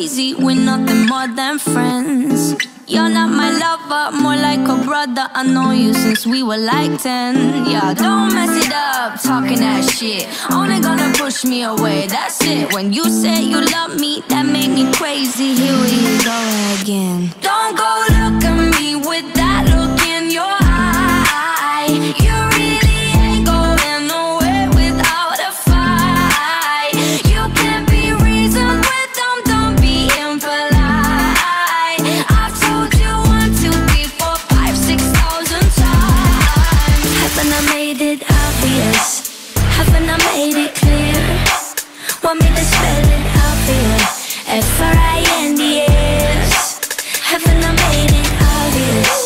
crazy, we're nothing more than friends. You're not my lover, more like a brother. I know you since we were like 10. Yeah, don't mess it up, talking that shit. Only gonna push me away, that's it. When you say you love me, that made me crazy. Here we go again. Don't go look at me with that look in your eye. You really ain't going nowhere without a fight. You can't be reasoned with them, don't be impolite. I've told you 1, 2, 3, 4, 5, 6,000 times. Haven't I made it obvious? Haven't I made it clear? Want me to spell it out for you? F-R-I-N-D-S. Haven't I made it obvious?